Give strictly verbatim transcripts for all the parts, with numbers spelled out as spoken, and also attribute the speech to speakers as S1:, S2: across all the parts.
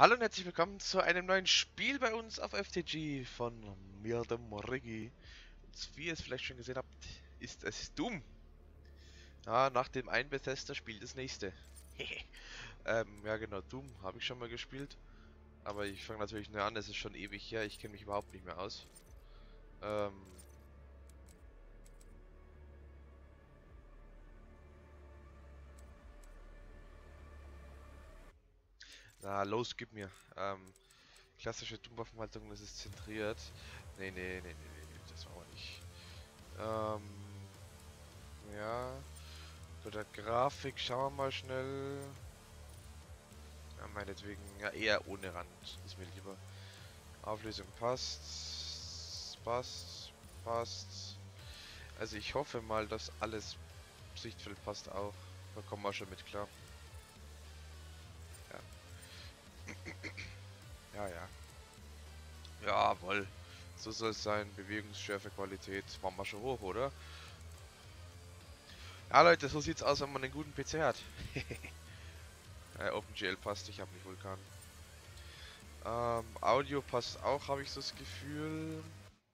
S1: Hallo und herzlich willkommen zu einem neuen Spiel bei uns auf F T G von mir, dem Riggi. Und wie ihr es vielleicht schon gesehen habt, ist es Doom. Ja, nach dem einen Bethesda-Spiel das nächste. ähm, ja genau, Doom habe ich schon mal gespielt. Aber ich fange natürlich nur an, es ist schon ewig her, ich kenne mich überhaupt nicht mehr aus. Ähm... Na, los, gib mir. Ähm, klassische Doom-Waffenhaltung, das ist zentriert. Nee, nee, nee, nee, nee, das machen wir nicht. Ähm... Ja... Bei der Grafik schauen wir mal schnell. Ja, meinetwegen, ja, eher ohne Rand. Ist mir lieber. Auflösung passt. Passt. Passt. Also ich hoffe mal, dass alles Sichtfeld passt auch. Da kommen wir schon mit klar. Ja. Ja, ja. Jawohl. So soll es sein. Bewegungsschärfe, Qualität. Machen wir schon hoch, oder? Ja, Leute, so sieht's aus, wenn man einen guten P C hat. ja, OpenGL passt, ich habe nicht Vulkan. Ähm, Audio passt auch, habe ich so das Gefühl.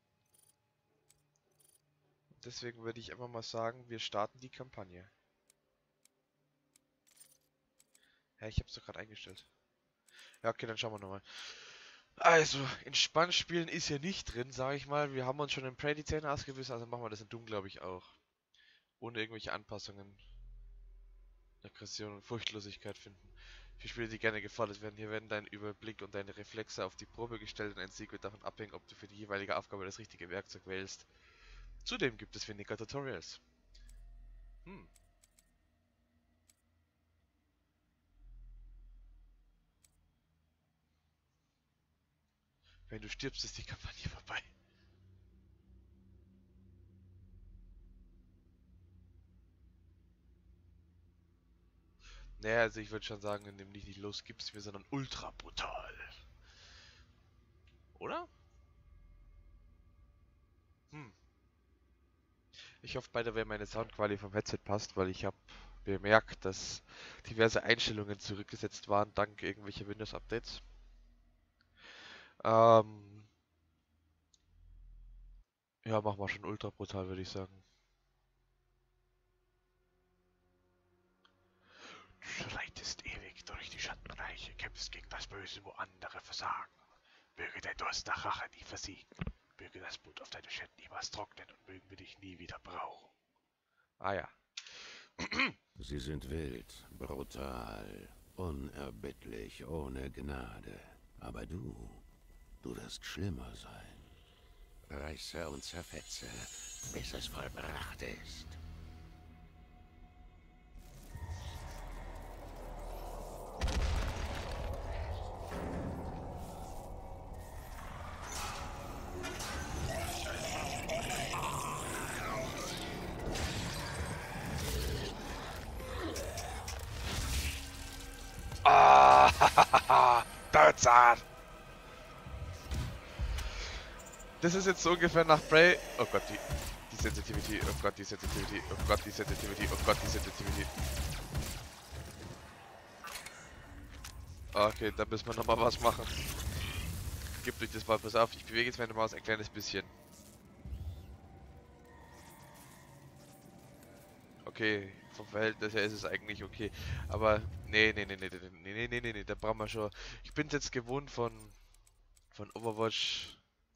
S1: Deswegen würde ich einfach mal sagen, wir starten die Kampagne. Ja, ich habe es doch gerade eingestellt. Ja, okay, dann schauen wir nochmal. Also, entspannt spielen ist hier nicht drin, sage ich mal. Wir haben uns schon in Prey die Zähne ausgebissen, also machen wir das in Doom, glaube ich, auch. Ohne irgendwelche Anpassungen. Aggression und Furchtlosigkeit finden. Für Spiele, die gerne gefordert werden. Hier werden dein Überblick und deine Reflexe auf die Probe gestellt und ein Sieg wird davon abhängen, ob du für die jeweilige Aufgabe das richtige Werkzeug wählst. Zudem gibt es weniger Tutorials. Hm. Wenn du stirbst, ist die Kampagne vorbei. Naja, also ich würde schon sagen, nämlich nicht los gibst mir, sondern ultra brutal. Oder? Hm. Ich hoffe, bei der Way meine Soundqualität vom Headset passt, weil ich habe bemerkt, dass diverse Einstellungen zurückgesetzt waren, dank irgendwelcher Windows-Updates. Ähm, ja, machen wir schon ultra brutal, würde ich sagen. Du schreitest ewig durch die Schattenreiche, kämpfst gegen das Böse, wo andere versagen. Möge der Durst nach Rache nie versiegen. Möge das Blut auf deine Schäden niemals trocknen und mögen wir dich nie wieder brauchen. Ah ja.
S2: Sie sind wild, brutal, unerbittlich, ohne Gnade. Aber du, du wirst schlimmer sein. Reiße und zerfetze, bis es vollbracht ist.
S1: Ah, Tarzan! Das ist jetzt so ungefähr nach Prey. Oh Gott, die, die Sensitivity. Oh Gott, die Sensitivity. Oh Gott, die Sensitivity. Oh Gott, die Sensitivity. Okay, da müssen wir nochmal was machen. Gebt euch das mal, pass auf. Ich bewege jetzt meine Maus ein kleines bisschen. Okay, vom Verhältnis her ist es eigentlich okay. Aber nee, nee, nee, nee, nee, nee, nee, nee, nee, da brauchen wir schon. Ich bin jetzt gewohnt von von Overwatch,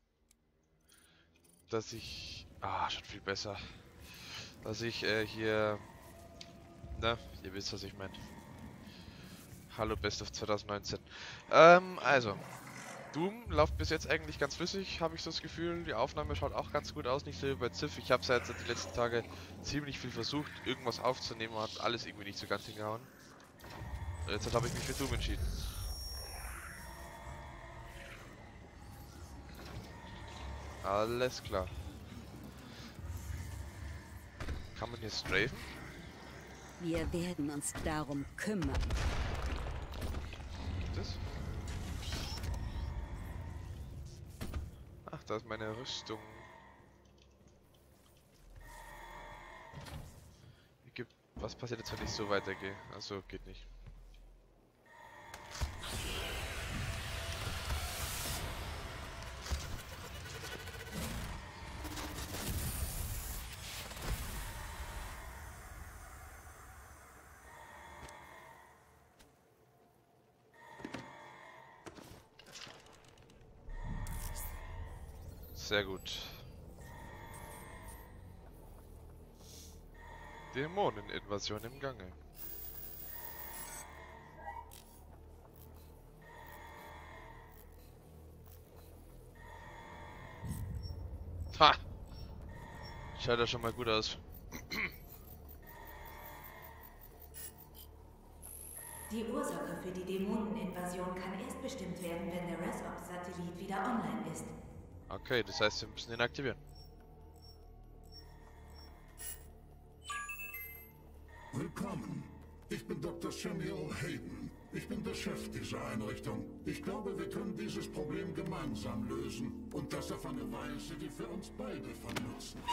S1: dass ich. Ah, schon viel besser. Dass ich äh, hier. Na, ihr wisst, was ich meine. Hallo Best of zwanzig neunzehn. Ähm, also. Doom läuft bis jetzt eigentlich ganz flüssig, habe ich so das Gefühl. Die Aufnahme schaut auch ganz gut aus, nicht so wie bei Ziff. Ich habe seit die letzten Tage ziemlich viel versucht, irgendwas aufzunehmen, hat alles irgendwie nicht so ganz hingehauen. Und jetzt habe ich mich für Doom entschieden. Alles klar. Kann man hier strafen?
S3: Wir werden uns darum kümmern.
S1: Das? Ach, da ist meine Rüstung. Gibt, was passiert jetzt, wenn ich so weitergehe? Also geht nicht. Sehr gut. Dämoneninvasion im Gange. Ha! Schaut ja schon mal gut aus.
S4: Die Ursache für die Dämoneninvasion kann erst bestimmt werden, wenn der Resops-Satellit wieder online ist.
S1: Okay, das heißt, wir müssen ihn aktivieren.
S5: Willkommen. Ich bin Doktor Samuel Hayden. Ich bin der Chef dieser Einrichtung. Ich glaube, wir können dieses Problem gemeinsam lösen. Und das auf eine Weise, die für uns beide von Nutzen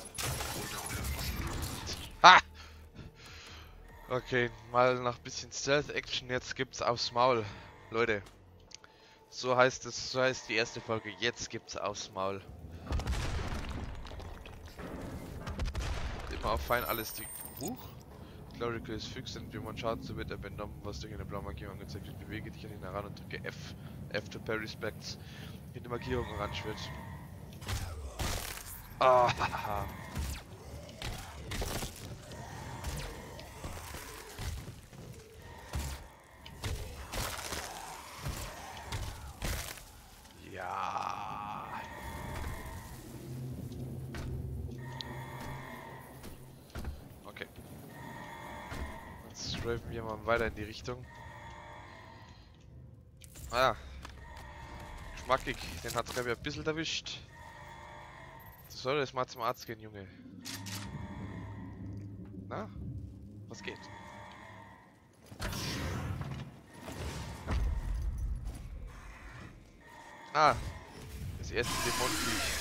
S5: ist.
S1: Ha! Okay, mal nach bisschen Stealth-Action. Jetzt gibt's aufs Maul. Leute. So heißt es, so heißt die erste Folge. Jetzt gibt's aufs Maul. Immer auf fein alles die... Huch! Clerical ist fix, und wie man Schaden so wird er benommen, was durch eine blaue Markierung angezeigt wird. Bewege dich an ihn heran und drücke F. F to pay respects. Wenn die Markierung orange wird. Ah, haha. Ja. Okay. Jetzt strafen wir mal weiter in die Richtung. Ah. Geschmackig. Den hat glaube ich ein bisschen erwischt. Du solltest mal zum Arzt gehen, Junge. Na? Was geht? Ah. Das erste Dämonenviech.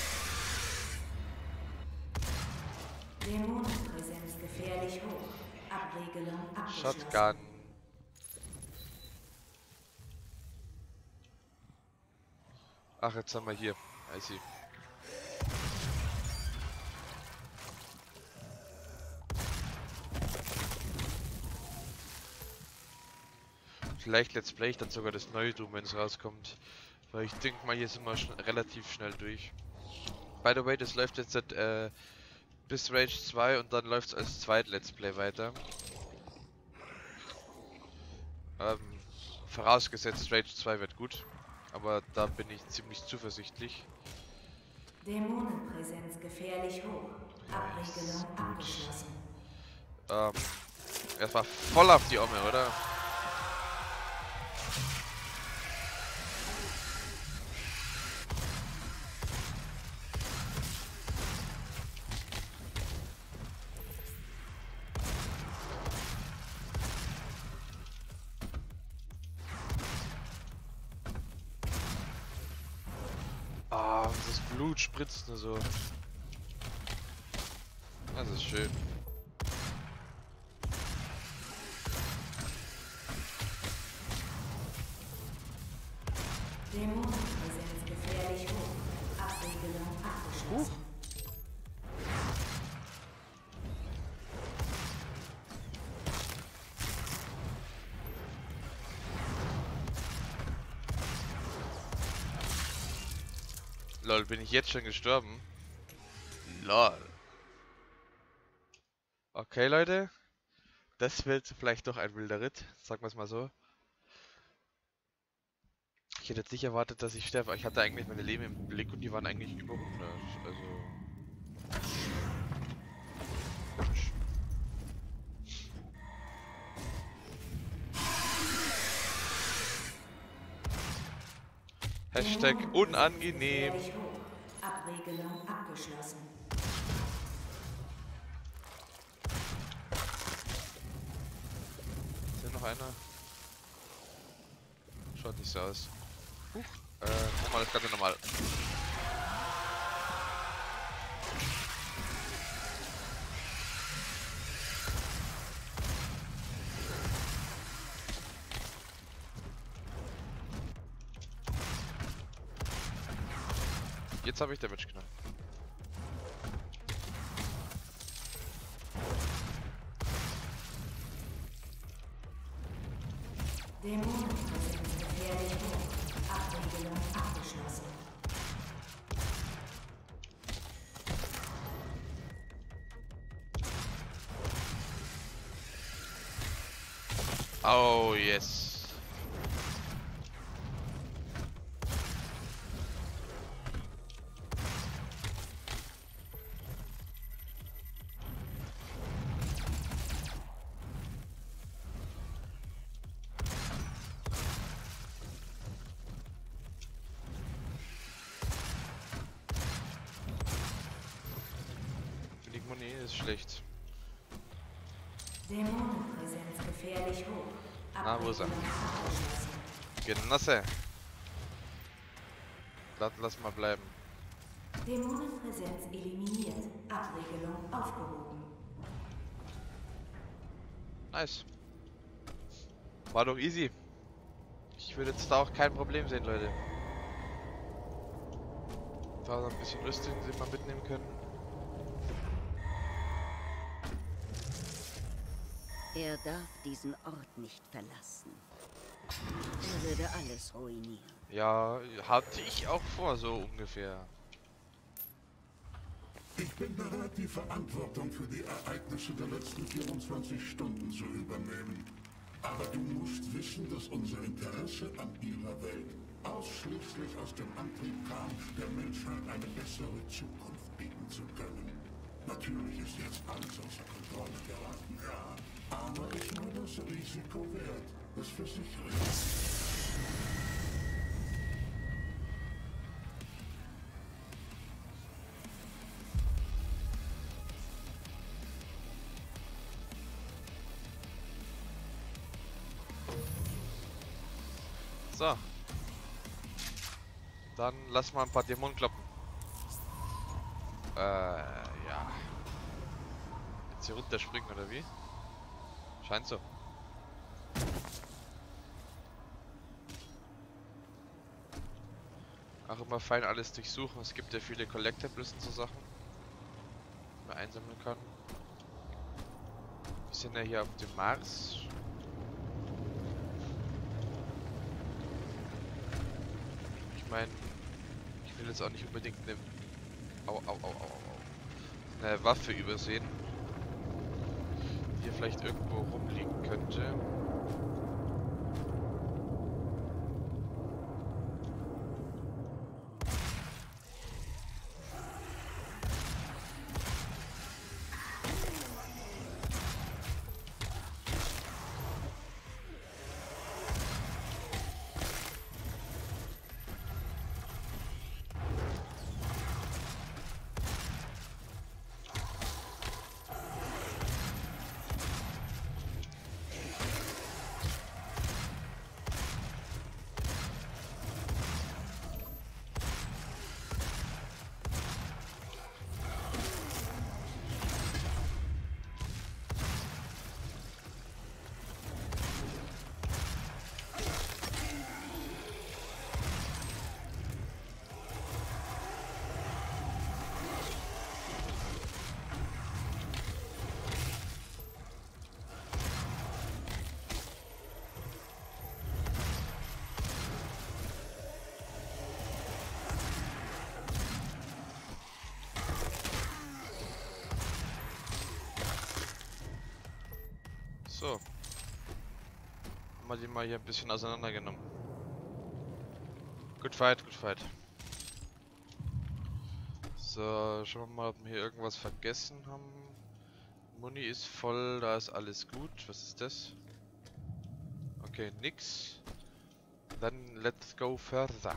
S4: Dämonenpräsenz gefährlich hoch. Abregelung abgeschlossen.
S1: Shotgun. Ach, jetzt haben wir hier. I see. Vielleicht Let's Play ich dann sogar das neue Doom, wenn es rauskommt. Weil ich denke mal, hier sind wir schon relativ schnell durch. By the way, das läuft jetzt äh, bis Rage zwei und dann läuft es als zweit Let's Play weiter. Ähm, vorausgesetzt Rage zwei wird gut. Aber da bin ich ziemlich zuversichtlich.
S4: Dämonenpräsenz gefährlich hoch. Abregelung abgeschlossen.
S1: Ähm, es war voll auf die Omme, oder? Ah, das Blut spritzt nur so. Das ist schön.
S4: Dämonenpräsenz gefährlich hoch. Abregelung abgeschlossen.
S1: Uh. Lol, bin ich jetzt schon gestorben? Lol. Okay, Leute. Das wird vielleicht doch ein wilder Ritt, sagen wir es mal so. Ich hätte jetzt nicht erwartet, dass ich sterbe. Ich hatte eigentlich meine Leben im Blick und die waren eigentlich über hundert. Also... Hashtag unangenehm.
S4: Abregelung abgeschlossen.
S1: Ist hier noch einer? Schaut nicht so aus. Huch. Äh, nochmal das Ganze normal. Jetzt habe ich Damage genommen.
S4: Dämonenpräsenz gefährlich hoch. Abregelung abgeschlossen.
S1: Oh, yes. Die Muni ist schlecht.
S4: Dämonenpräsenz gefährlich hoch.
S1: Ah, wo ist er?
S4: Abregelung abgeschlossen.
S1: Genosse. Lass, lass mal bleiben.
S4: Dämonenpräsenz eliminiert. Abregelung aufgehoben.
S1: Nice. War doch easy. Ich würde jetzt da auch kein Problem sehen, Leute. Da noch ein bisschen Rüstung, die wir mitnehmen können.
S3: Er darf diesen Ort nicht verlassen. Er würde alles ruinieren.
S1: Ja, hatte ich auch vor, so ungefähr.
S5: Ich bin bereit, die Verantwortung für die Ereignisse der letzten vierundzwanzig Stunden zu übernehmen. Aber du musst wissen, dass unser Interesse an ihrer Welt ausschließlich aus dem Antrieb kam, der Menschheit eine bessere Zukunft bieten zu können. Natürlich ist jetzt alles außer Kontrolle geraten, ja. Aber ist nur das Risiko wert. Das versichere ich.
S1: So. Dann lass mal ein paar Dämonen kloppen. Äh, ja. Jetzt hier runterspringen oder wie? Scheint so. Auch immer fein alles durchsuchen. Es gibt ja viele Collectibles und so Sachen, die man einsammeln kann. Wir sind ja hier auf dem Mars. Ich meine, ich will jetzt auch nicht unbedingt eine, au, au, au, au, au, eine Waffe übersehen, die hier vielleicht irgendwo rumliegen könnte. So. Haben wir die mal hier ein bisschen auseinandergenommen. Good fight, good fight. So, schauen wir mal, ob wir hier irgendwas vergessen haben. Muni ist voll, da ist alles gut. Was ist das? Okay, nix. Dann let's go further.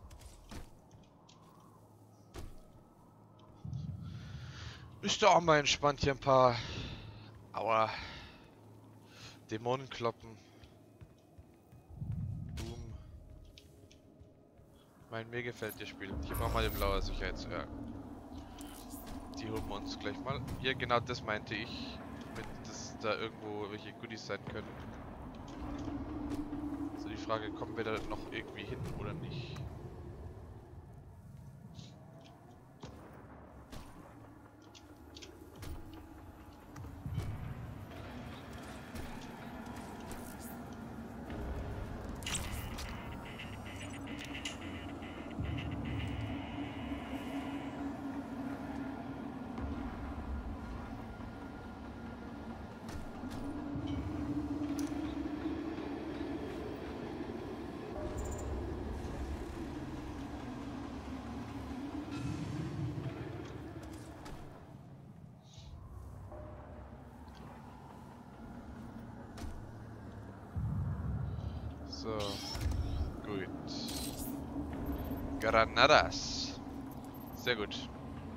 S1: Ist doch auch mal entspannt hier ein paar... Aua. Dämonen kloppen. Boom. Mein, mir gefällt das Spiel. Hier brauchen wir den blauen Sicherheits... Ja. Die holen wir uns gleich mal. Hier, genau das meinte ich. Mit, dass da irgendwo welche Goodies sein können. So die Frage, kommen wir da noch irgendwie hin oder nicht? So. Gut. Granadas. Sehr gut.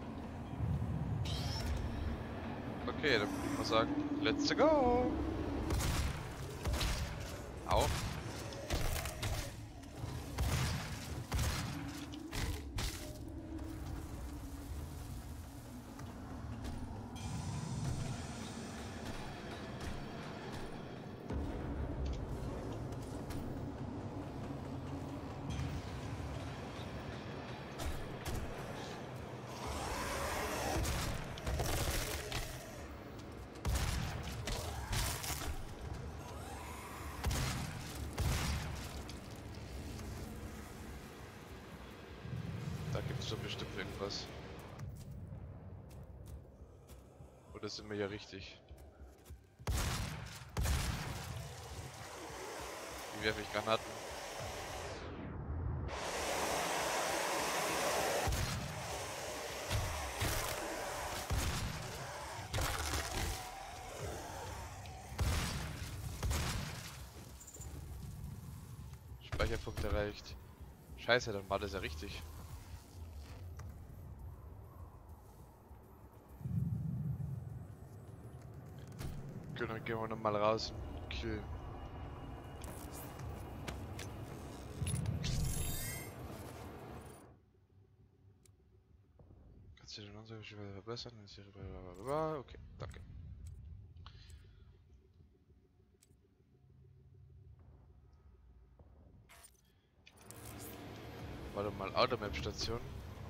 S1: Okay, dann würde ich mal sagen, let's go! Au. Da gibt es doch bestimmt irgendwas. Oder sind wir ja richtig? Wie werfe ich Granaten? Speicherpunkt erreicht. Scheiße, dann war das ja richtig. Okay, dann gehen wir nochmal raus und killen. Kannst du den Anzeige verbessern? Okay, danke. Warte mal, Automap-Station.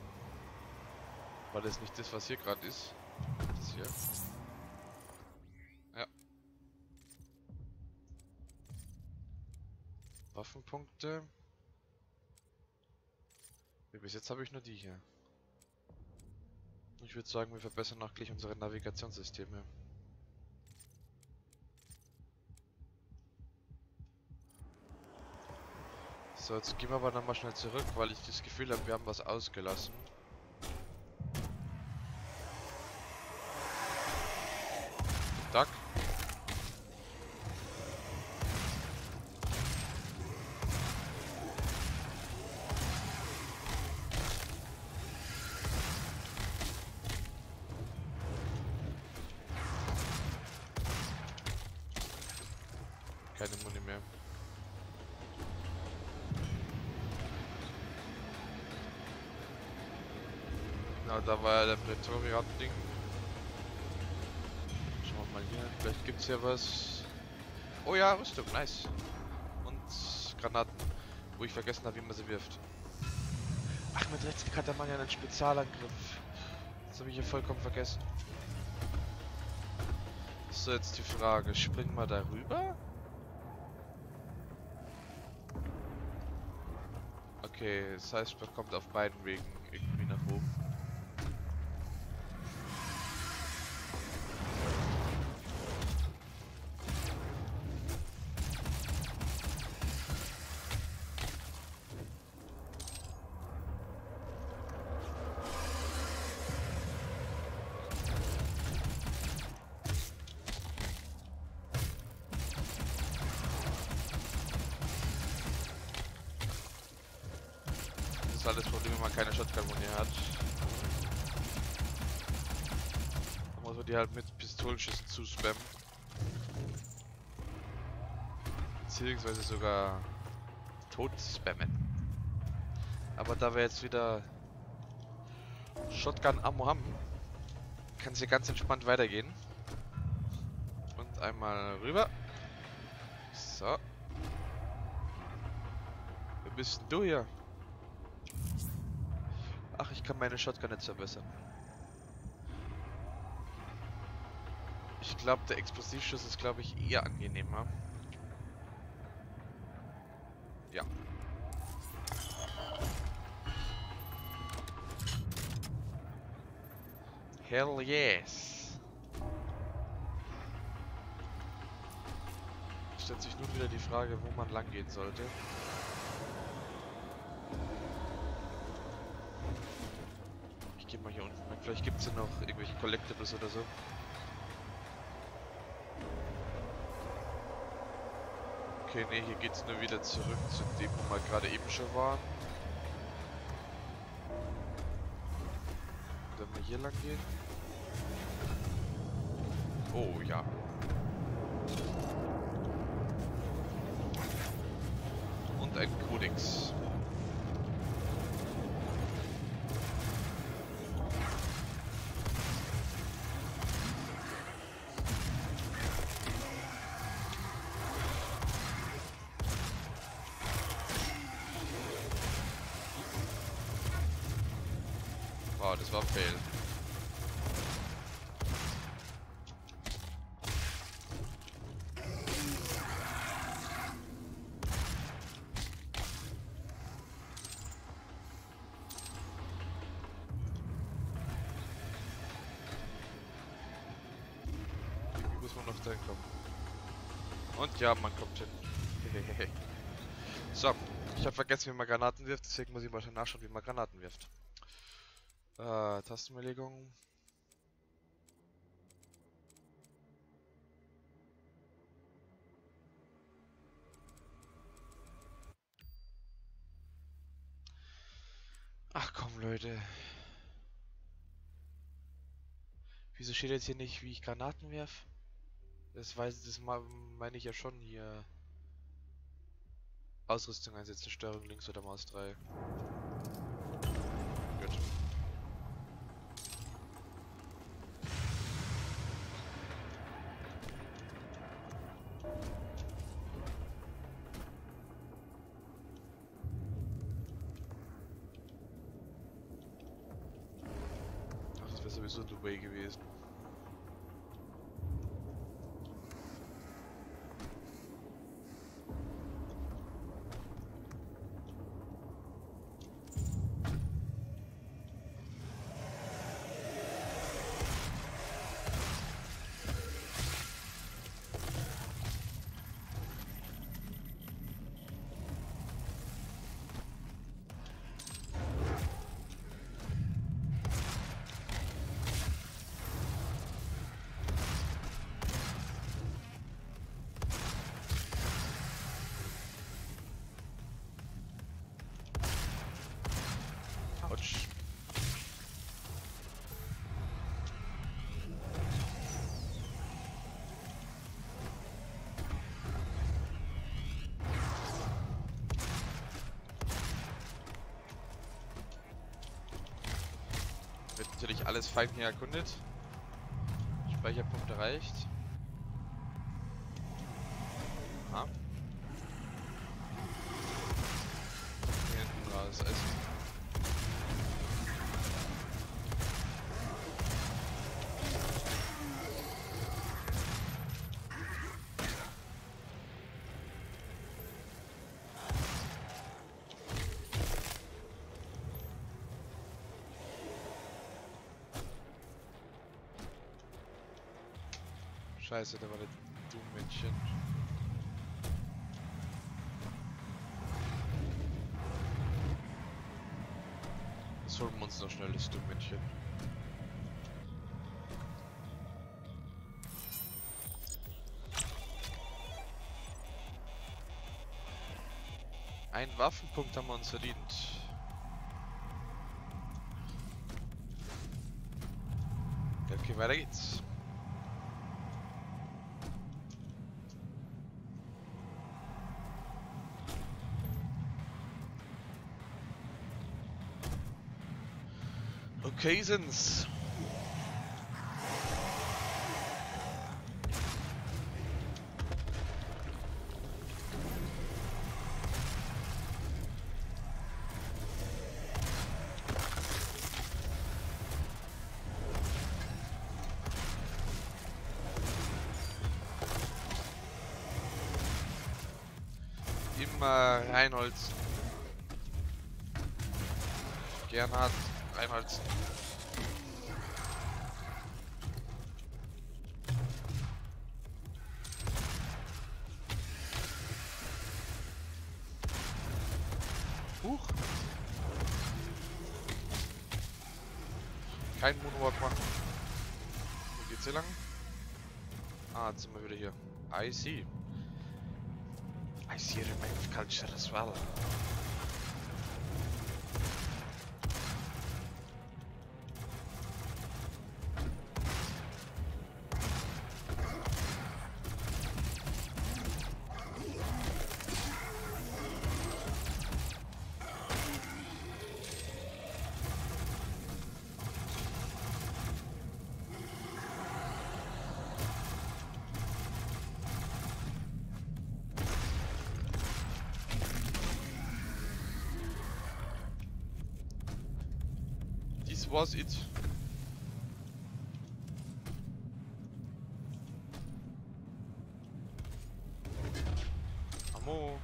S1: War das nicht das, was hier gerade ist? Das hier? Ja. Waffenpunkte. Wie bis jetzt habe ich nur die hier. Ich würde sagen, wir verbessern auch gleich unsere Navigationssysteme. So, jetzt gehen wir aber nochmal schnell zurück, weil ich das Gefühl habe, wir haben was ausgelassen. Duck. Keine Muni mehr. Na, da war ja der Prätoriat-Ding. Schauen wir mal hier. Vielleicht gibt's hier was. Oh ja, Rüstung, nice. Und Granaten, wo ich vergessen habe, wie man sie wirft. Ach, mit Rechtsklick hat der Mann ja einen Spezialangriff. Das habe ich ja vollkommen vergessen. So, jetzt die Frage, springen wir da rüber? Okay, das heißt, man kommt auf beiden Wegen irgendwie nach oben. Das ist halt das Problem, wenn man keine Shotgun-Muni hat. Da muss man die halt mit Pistolenschüssen zuspammen. Beziehungsweise sogar tot spammen. Aber da wir jetzt wieder Shotgun-Ammo haben, kann es hier ganz entspannt weitergehen. Und einmal rüber. So. Wer bist denn du hier? Ach, ich kann meine Shotgun jetzt verbessern. Ich glaube, der Explosivschuss ist, glaube ich, eher angenehmer. Ja. Hell yes. Stellt sich nun wieder die Frage, wo man lang gehen sollte. Ich gehe mal hier unten weg. Vielleicht gibt es ja noch irgendwelche Collectibles oder so. Okay, ne, hier geht's nur wieder zurück zu dem, wo wir gerade eben schon waren. Wenn wir hier lang gehen. Oh ja. Und ein Kodex. Wow, das war ein Fail. Wie muss man noch dahin kommen? Und ja, man kommt hin. So, ich habe vergessen, wie man Granaten wirft, deswegen muss ich mal nachschauen, wie man Granaten wirft. Äh, Tastenbelegung. Ach komm, Leute. Wieso steht jetzt hier nicht, wie ich Granaten werf? Das weiß, das meine ich ja schon hier. Ausrüstung einsetzen, Steuerung links oder Maus drei. Gut. Ach, das wäre sowieso the way gewesen. Autsch. Wird natürlich alles fein hier erkundet. Speicherpunkt erreicht. Aha. Hier hinten raus. Also Scheiße, da war der Doom-Männchen. Das holen wir uns noch schnell, das Doom-Männchen. Ein Waffenpunkt haben wir uns verdient. Okay, weiter geht's. Okay, sind's. Immer reinholzen. Gernhardt, reinholzen. Huch. Kein Moonwalk machen. Wo geht's hier lang? Ah, jetzt sind wir wieder hier. I see. I Maximize your main culture as well. This was it. Ammo.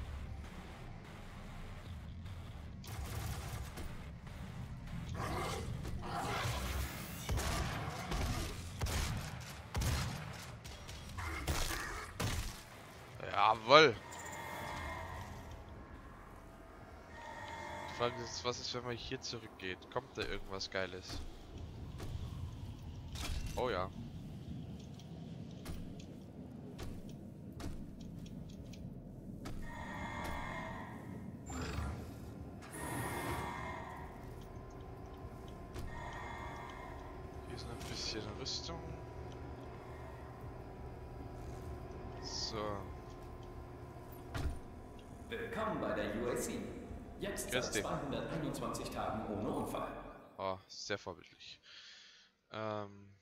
S1: Jawohl. Die Frage ist, was ist, wenn man hier zurückgeht? Kommt da irgendwas Geiles? Oh ja. Hier ist noch ein bisschen Rüstung. So.
S6: Willkommen bei der U A C. Jetzt seit zweihunderteinundzwanzig Tagen ohne Unfall.
S1: Oh, sehr vorbildlich. Ähm,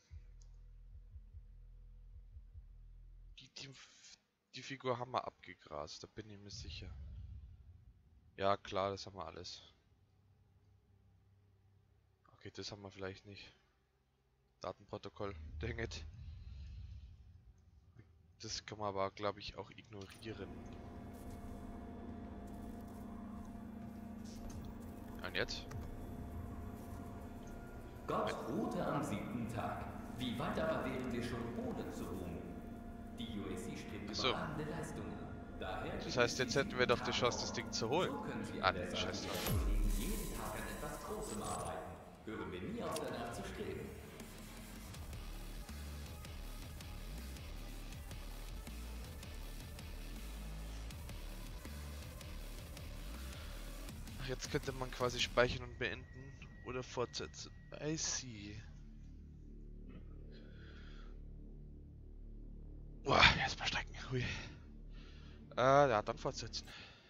S1: die, die, die Figur haben wir abgegrast, da bin ich mir sicher. Ja klar, das haben wir alles. Okay, das haben wir vielleicht nicht. Datenprotokoll, dang it. Das kann man aber, glaube ich, auch ignorieren. Und jetzt?
S6: Gott ruhte am siebten Tag. Wie weit aber wären wir schon ohne zu ruhen? Die U A C strebt
S1: so.
S6: überragende Leistungen. Daher
S1: Das heißt, jetzt hätten wir doch die Chance, das Ding zu holen.
S6: so können Sie
S1: Ah,
S6: an
S1: nee,
S6: der
S1: scheiße.
S6: Seite Ihrer Kollegen jeden Tag an etwas Großem arbeiten. Hören wir nie auf, danach zu streben.
S1: Ach, jetzt könnte man quasi speichern und beenden oder fortsetzen. I see. Boah, erstmal strecken. Hui. Äh, ja, dann fortsetzen.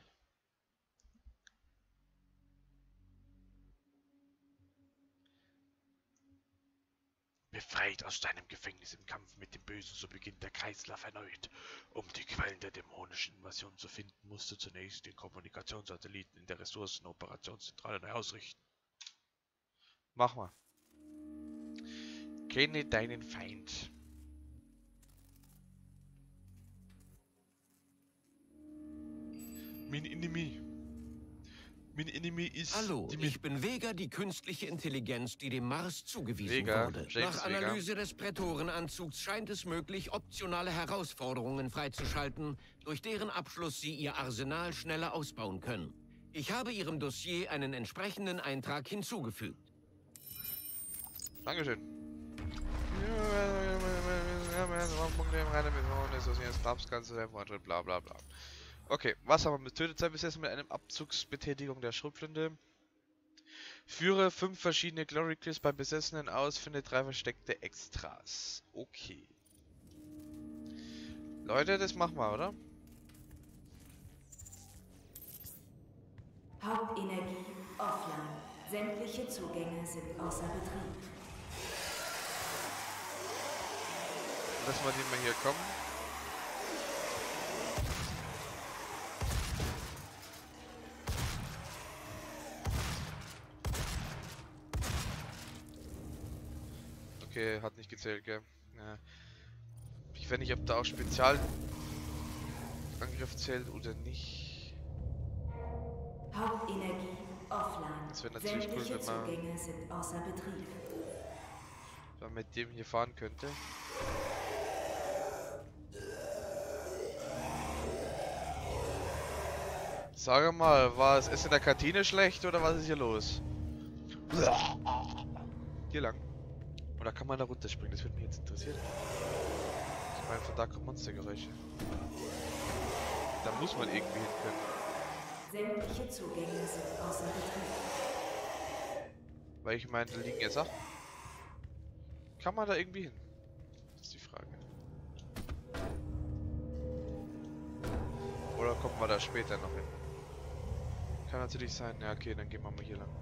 S1: Befreit aus deinem Gefängnis im Kampf mit dem Bösen, so beginnt der Kreislauf erneut. Um die Quellen der dämonischen Invasion zu finden, musst du zunächst den Kommunikationssatelliten in der Ressourcenoperationszentrale neu ausrichten. Mach mal. Kenne deinen Feind. Mein Enemy. Mein Enemy ist...
S7: Hallo,
S1: die
S7: ich bin Vega, die künstliche Intelligenz, die dem Mars zugewiesen
S1: Vega,
S7: wurde.
S1: James
S7: Nach
S1: Vega.
S7: Analyse des Prätorenanzugs scheint es möglich, optionale Herausforderungen freizuschalten, durch deren Abschluss Sie Ihr Arsenal schneller ausbauen können. Ich habe Ihrem Dossier einen entsprechenden Eintrag hinzugefügt.
S1: Dankeschön. Bla bla bla. Okay, was haben wir mit Tötezeit bis jetzt mit einem Abzugsbetätigung der Schrotflinte? Führe fünf verschiedene Glory Clips beim Besessenen aus, finde drei versteckte Extras. Okay. Leute, das machen wir, oder?
S4: Hauptenergie offline. Sämtliche Zugänge sind außer Betrieb.
S1: Lass mal die mal hier kommen. Okay, hat nicht gezählt, gell? Ja. Ich weiß nicht, ob da auch Spezialangriff zählt oder nicht.
S4: Hauptenergie offline.
S1: Das wäre natürlich cool,
S4: Sämtliche
S1: wenn man,
S4: Zugänge sind außer Betrieb.
S1: wenn man mit dem hier fahren könnte. Sag mal, war das Essen in der Kantine schlecht oder was ist hier los? Hier lang. Oder kann man da runterspringen? Das würde mich jetzt interessieren. Ich meine, von da kommen Monstergeräusche. Da muss man irgendwie hin können.
S4: Sämtliche Zugänge sind außer Betrieb.
S1: Weil ich meine, da liegen ja Sachen. Kann man da irgendwie hin? Das ist die Frage. Oder kommt man da später noch hin? Kann natürlich sein. Ja, okay, dann gehen wir mal hier lang.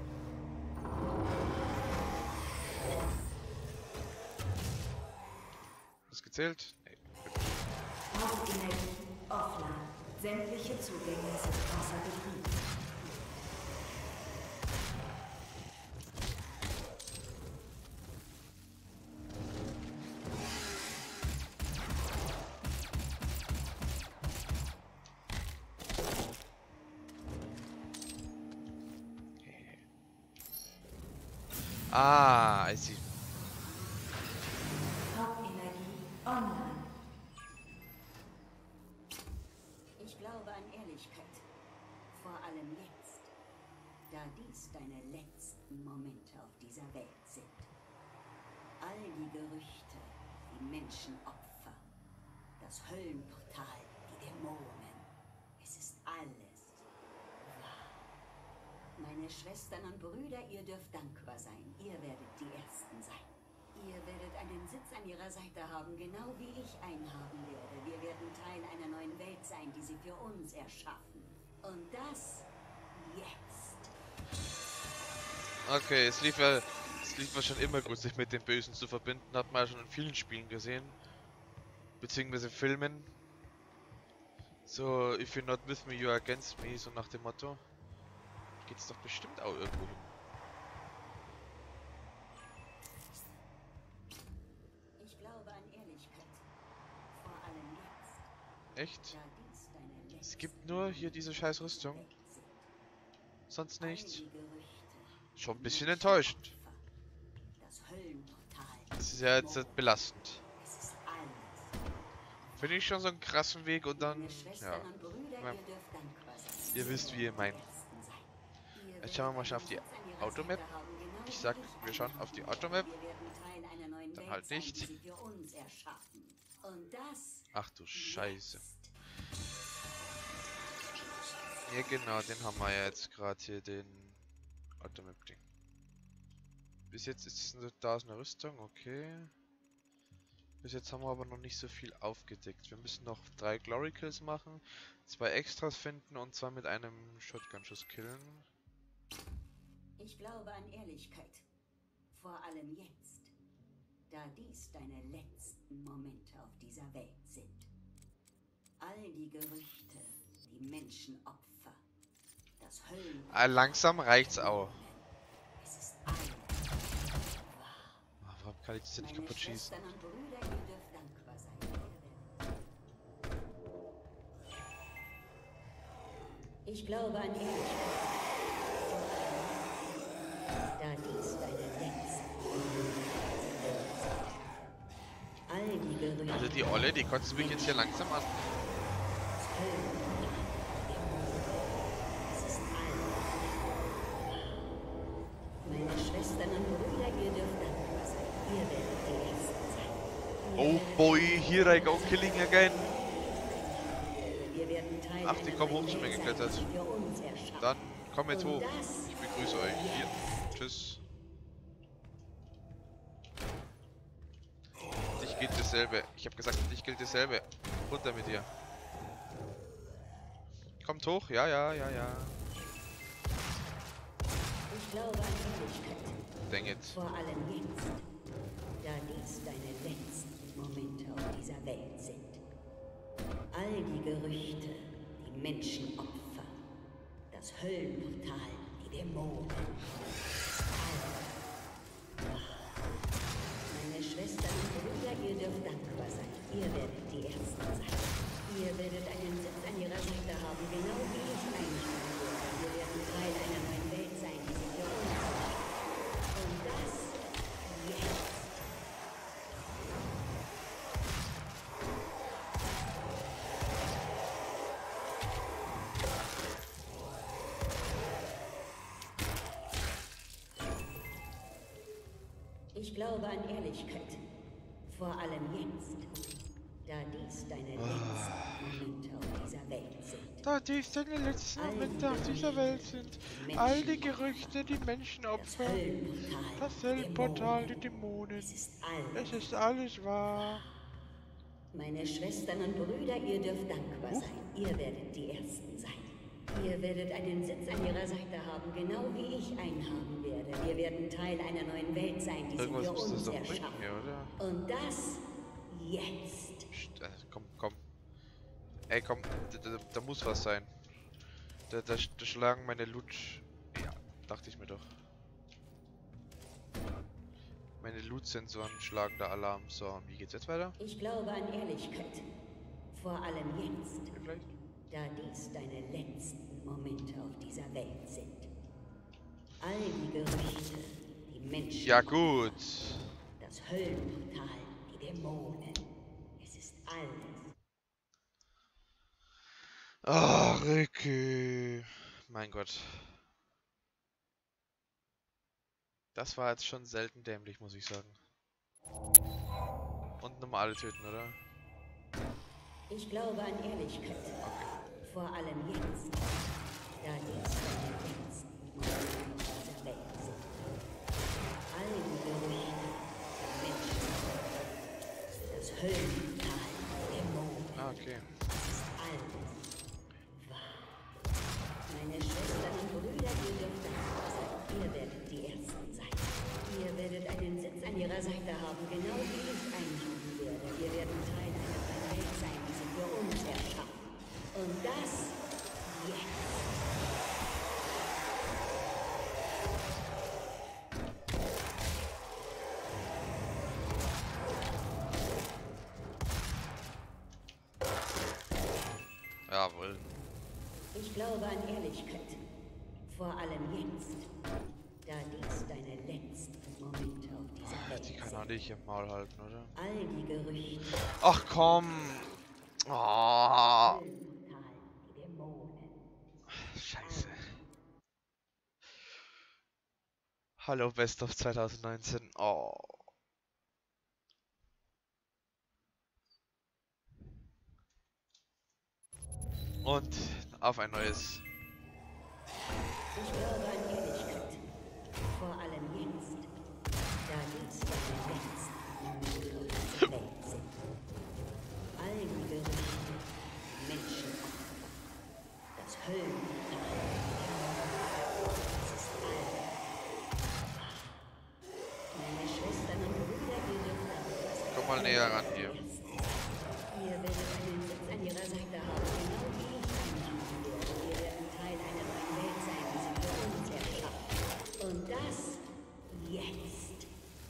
S1: Ist gezählt? Nee.
S4: Hauptenergie offline. Sämtliche Zugänge sind außer Betrieb.
S1: Ah, I see.
S4: Hauptenergie online.
S3: Ich glaube an Ehrlichkeit. Vor allem jetzt, da dies deine letzten Momente auf dieser Welt sind. All die Gerüchte, die Menschenopfer, das Höllenportal, die Dämonen. Es ist alles wahr. Meine Schwestern und Brüder, ihr dürft dankbar sein. Ihr werdet die Ersten sein. Ihr werdet einen Sitz an ihrer Seite haben, genau wie ich einen haben werde. Wir werden Teil einer neuen Welt sein, die sie für uns erschaffen. Und das jetzt.
S1: Okay, es lief ja, es lief ja schon immer gut, sich mit den Bösen zu verbinden. Hat man ja schon in vielen Spielen gesehen. Beziehungsweise Filmen. So, if you're not with me, you're against me, so nach dem Motto. Geht's doch bestimmt auch irgendwo hin.
S3: Ich glaube an Ehrlichkeit. Vor allem jetzt.
S1: Echt?
S3: Da dies deine letzten
S1: Es gibt nur hier diese scheiß Rüstung.
S3: Welt sind.
S1: Sonst
S3: All
S1: nichts.
S3: die Gerüchte,
S1: Schon ein
S3: die
S1: bisschen
S3: Menschenopfer,
S1: enttäuschend.
S3: Das Höllenportal.
S1: Das ist ja jetzt äh, belastend.
S3: Es ist alles.
S1: Finde ich schon so einen krassen Weg und dann,
S3: Meine Schwestern
S1: ja.
S3: und Brüder,
S1: Ja.
S3: ihr dürft dankbar sein.
S1: Ihr wisst, wie ihr meint.
S3: Die Ersten sein. Ihr
S1: Jetzt schauen wir mal
S3: werdet
S1: schon auf die
S3: einen Sitz an ihrer
S1: Automap.
S3: Seite haben, genau
S1: Ich
S3: wie
S1: sag,
S3: ich
S1: wir schauen
S3: einen
S1: auf die
S3: habe.
S1: Automap.
S3: Wir werden Teil einer neuen
S1: Dann
S3: Welt
S1: halt
S3: sein,
S1: nicht.
S3: die sie für uns erschaffen. Und das
S1: Ach du Scheiße.
S3: jetzt.
S1: Ja genau, den haben wir ja jetzt gerade hier, den Automap-Ding. Bis jetzt ist es eine, da ist eine Rüstung, okay. Bis jetzt haben wir aber noch nicht so viel aufgedeckt. Wir müssen noch drei Glory Kills machen, zwei Extras finden und zwar mit einem Shotgun-Schuss killen.
S3: Ich glaube an Ehrlichkeit. Vor allem jetzt. Da dies deine letzten Momente auf dieser Welt sind. All die Gerüchte, die Menschenopfer, das Höllen.
S1: Ah, langsam reicht's auch.
S3: Es ist alles wahr.
S1: Ah, warum kann ich das denn nicht
S3: Meine
S1: kaputt schießen?
S3: Schwestern und Brüder, ihr dürft dankbar sein. Ihr werdet- Ich glaube an Ehrlichkeit. Da dies deine letzten all die Gerüchte.
S1: Also die Olle, die kotzt mich jetzt hier langsam an.
S3: Es ist alles. Meine Schwestern und Brüder, ihr dürft dankbar sein. Ihr werdet die Ersten sein. Ihr
S1: Oh
S3: werdet
S1: boy,
S3: Teil
S1: here I go, killing again.
S3: Wir werden Teil
S1: Ach, die
S3: einer
S1: kommen
S3: neuen
S1: hoch zu mir
S3: Welt sein,
S1: geklettert.
S3: die sie für uns erschaffen.
S1: Dann komm jetzt
S3: Und
S1: hoch.
S3: das
S1: Ich begrüße euch. Hier. Tschüss. Dich gilt dasselbe. Ich habe gesagt, dich gilt dasselbe. Runter mit dir. Kommt hoch. Ja, ja, ja, ja.
S3: Ich glaube an Ehrlichkeit.
S1: Dang it.
S3: Vor allem jetzt, da dies deine letzten Momente auf dieser Welt sind. All die Gerüchte, die Menschenopfer, das Höllenportal, die Dämonen. Meine Schwestern und Brüder, ihr dürft dankbar sein. Ihr werdet die Ersten sein. Ihr werdet einen Sitz an ihrer Seite haben, genau wie ich einen haben werde. Wir werden Teil einer neuen Welt sein, die sie für uns erschaffen. Und das jetzt. Ich glaube an Ehrlichkeit. Vor allem jetzt. Da dies deine letzten Momente auf dieser Welt sind.
S1: Da dies deine letzten Momente auf dieser Welt sind. All die Gerüchte, die Menschenopfer, das Höllenportal, die Dämonen.
S3: Es ist alles.
S1: Es ist alles wahr.
S3: Meine Schwestern und Brüder, ihr dürft dankbar sein. Ihr werdet die Ersten sein. Ihr werdet einen Sitz an ihrer Seite haben, genau wie ich einen haben werde. Wir werden Teil einer neuen Welt sein, die sie
S1: Irgendwas
S3: für
S1: muss das
S3: uns
S1: doch bringen
S3: erschaffen.
S1: hier, oder?
S3: Und das jetzt.
S1: Psst, äh, komm, komm. Ey, komm, da, da, da muss was sein. Da, da, da schlagen meine Lutsch... Ja, dachte ich mir doch. Meine Loot-Sensoren schlagen da Alarm. So, wie geht's jetzt weiter?
S3: Ich glaube an Ehrlichkeit. Vor allem jetzt.
S1: Hier vielleicht?
S3: Da dies deine letzten Momente auf dieser Welt sind. All die Gerüchte, die Menschen...
S1: Ja gut.
S3: Das Höllenportal, die Dämonen. Es ist alles.
S1: Ach, Ricky. Mein Gott. Das war jetzt schon selten dämlich, muss ich sagen. Und nochmal alle töten, oder?
S3: Ich glaube an Ehrlichkeit. Vor allem jetzt. Da dies deine letzten Momente auf dieser Welt sind. All die Gerüchte, die Menschen. Das Höllenportal, die Dämonen.
S1: Ah, okay.
S3: Es ist alles wahr. Meine Schwestern und Brüder, ihr dürft dankbar sein. Ihr werdet die Ersten sein. Ihr werdet einen Sitz an ihrer Seite haben, genau wie ich einen haben werde. Wir werden Teil einer neuen Welt sein, die sie für uns erschaffen. Und das jetzt.
S1: Jawohl.
S3: Ich glaube an Ehrlichkeit. Vor allem jetzt. Da dies deine letzten Momente auf dieser Welt
S1: Die kann
S3: sind.
S1: auch nicht im Maul halten, oder?
S3: All die Gerüchte,
S1: Ach komm! Oh,
S3: Höllenportal, die Dämonen.
S1: Scheiße. Hallo Best of zwanzig neunzehn. Oh. Und auf ein neues.
S3: Ich glaube an Ehrlichkeit. Vor allem jetzt. Da dies deine letzten Momente auf dieser Welt sind. All die Gerüchte, Menschenopfer, das Höllenportal, es ist alles. Meine Schwestern und Brüder, ihr dürft dankbar sein.
S1: Komm mal näher ran hier.
S3: Ihr werdet einen Sitz an ihrer Seite haben, genau wie ich einen haben werde. Wir werden Teil einer neuen Welt sein, die sie für uns erschaffen. Und das jetzt.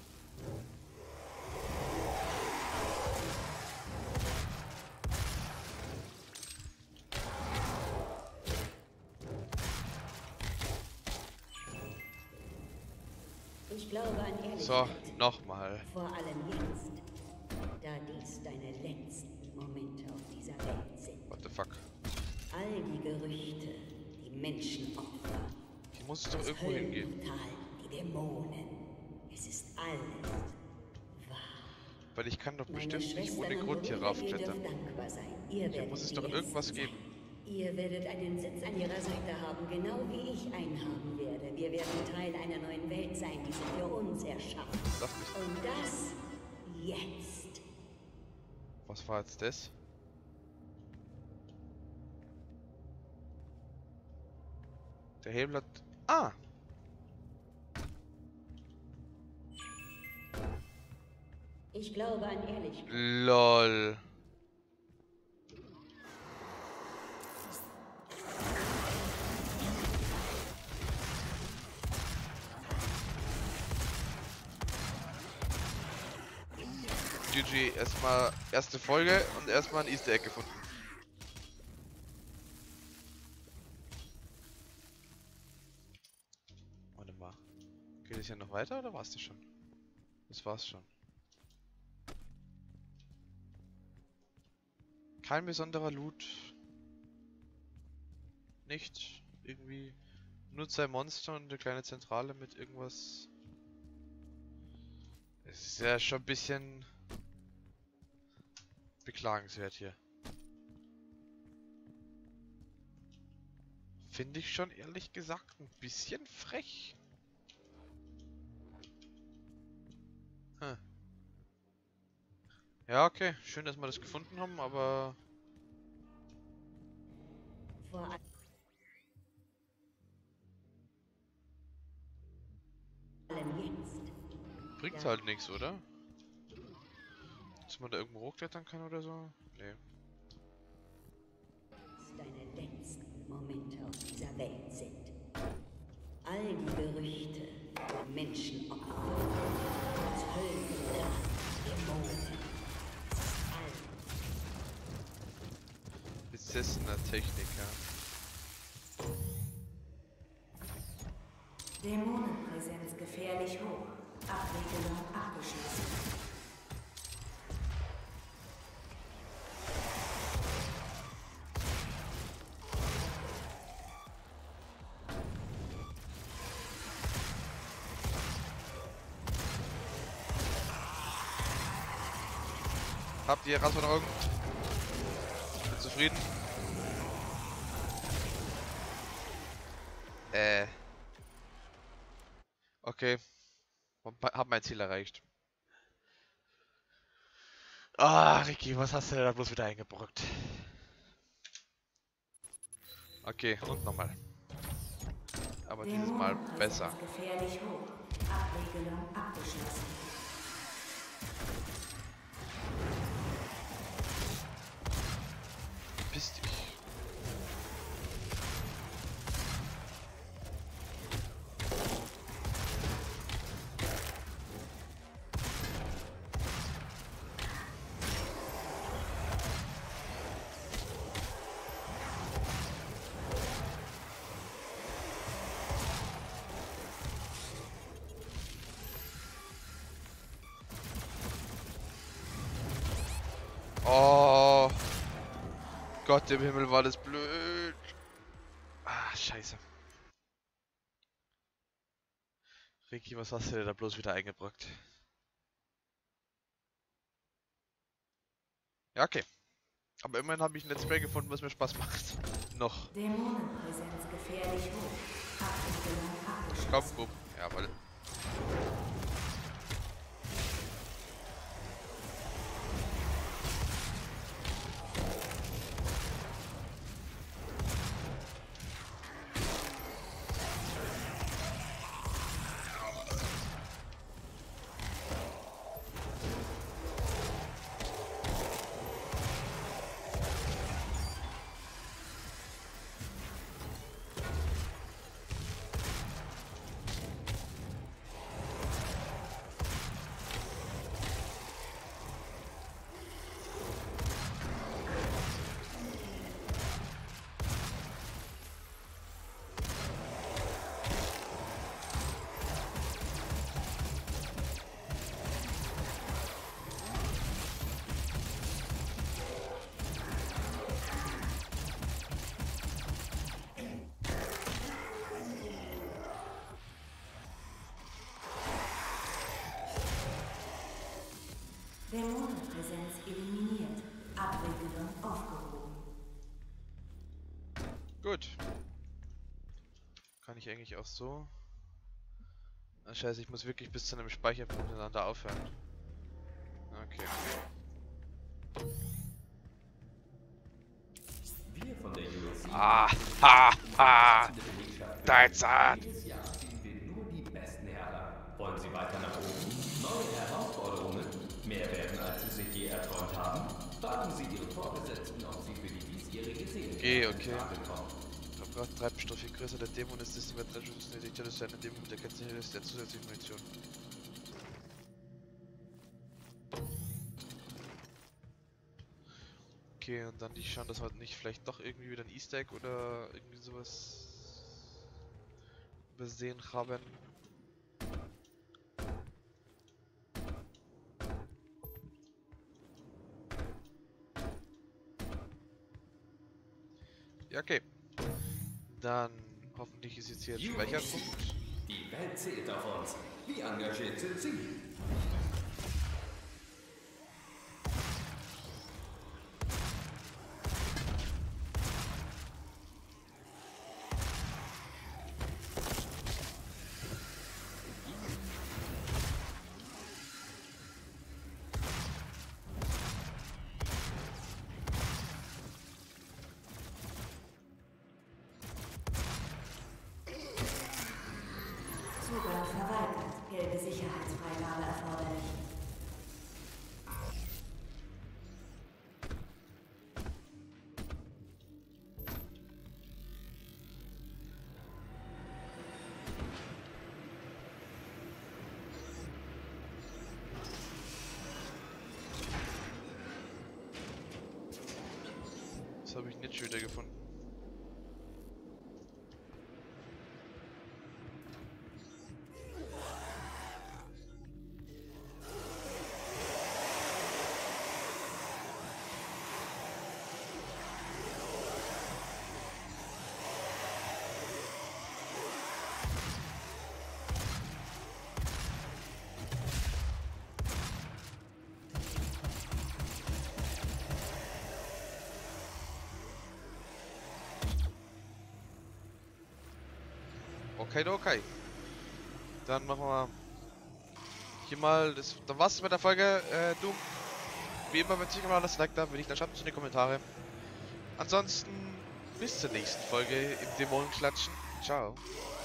S3: Ich glaube an Ehrlichkeit.
S1: So, nochmal.
S3: Vor allem jetzt. Da dies deine letzten Momente auf dieser Welt sind.
S1: What the fuck?
S3: All die Gerüchte, die Menschenopfer,
S1: Hier muss es doch
S3: das
S1: irgendwo hingehen.
S3: Höllenportal, die Dämonen. Es ist alles wahr.
S1: Weil ich kann doch
S3: Meine
S1: bestimmt nicht
S3: Schwestern
S1: ohne
S3: und
S1: Grund hier
S3: Brüder, ihr
S1: raufklettern.
S3: dürft dankbar sein. Ihr
S1: Hier
S3: werdet
S1: muss es
S3: die
S1: doch irgendwas
S3: Ersten
S1: geben.
S3: sein. Ihr werdet einen Sitz an ihrer Seite haben, genau wie ich einen haben werde. Wir werden Teil einer neuen Welt sein, die sie für uns erschaffen.
S1: Sag nicht.
S3: Und das jetzt.
S1: Was war jetzt das? Der Hebel hat... Ah!
S3: Ich glaube an Ehrlichkeit.
S1: LOL. G G, erstmal erste Folge und erstmal ein Easter Egg gefunden. Warte mal. Geht es hier noch weiter oder war's das schon? Das war's schon. Kein besonderer Loot. Nichts. Irgendwie. Nur zwei Monster und eine kleine Zentrale mit irgendwas. Es ist ja schon ein bisschen beklagenswert hier. Finde ich schon ehrlich gesagt ein bisschen frech. Hm. Ja, okay. Schön, dass wir das gefunden haben, aber...
S3: Vor allem jetzt.
S1: Bringt halt nichts, oder? Dass man da irgendwo hochklettern kann oder so? Nee.
S3: Deine letzten Momente auf dieser Welt sind. All die Gerüchte über Menschenopfer, Höllenrassen, Dämonen, all
S1: Besessener Techniker.
S4: Dämonenpräsenz gefährlich hoch. Abregelung abgeschlossen.
S1: Habt ihr Herausforderung? Bin zufrieden? Äh. Okay. Hab mein Ziel erreicht. Ah, Ricky, was hast du denn da bloß wieder eingebrockt? Okay, und nochmal. Aber dieses Mal besser.
S4: Gefährlich hoch. Abregelung abgeschlossen.
S1: Piss dich. Oh Gott im Himmel, war das blöd. Ah, scheiße. Ricky, was hast du dir da bloß wieder eingebrockt? Ja, okay. Aber immerhin habe ich ein Let's Play gefunden, was mir Spaß macht. Noch.
S4: Dämonenpräsenz gefährlich hoch. Abregelung abgeschlossen.
S1: Komm, bumm. Jawohl.
S4: Dämonenpräsenz eliminiert. Abregelung aufgehoben.
S1: Gut. Kann ich eigentlich auch so? Ah, scheiße, ich muss wirklich bis zu einem Speicherpunkt miteinander aufhören. Okay.
S6: Wir von der U S C
S1: Ah, ha, ha! Dein Zahn!
S6: Jedes Jahr ziehen wir nur die besten heran. Wollen Sie weiter nach oben? Neue Herausforderungen? Mehr werden, als Sie sich je erträumt haben? Fragen Sie Ihre Vorgesetzten, ob Sie für die diesjährige Serie
S1: Okay, okay.
S6: bekommen.
S1: Verbraucht Treibstoff, je größer der Dämon ist, desto mehr Treibstoff ist nötig, das ist eine Dämon mit der Kennzeichen ist der zusätzlichen Munition. Okay, und dann die schauen, dass wir nicht vielleicht doch irgendwie wieder ein Easter Egg oder irgendwie sowas übersehen haben. Ja, okay. Dann hoffentlich ist jetzt hier ein Speicherpunkt.
S6: Die Welt zählt auf uns. Wie engagiert sind Sie?
S4: Zugang verweigert. Gelbe Sicherheitsfreigabe erforderlich.
S1: Das habe ich nicht schon wieder gefunden. Okay, okay. Dann machen wir hier mal das. Dann war's mit der Folge. Äh, Doom. Wie immer, wenn es euch mal das Like da, wenn nicht, dann schreibt es in die Kommentare. Ansonsten bis zur nächsten Folge im Dämonenklatschen. Ciao.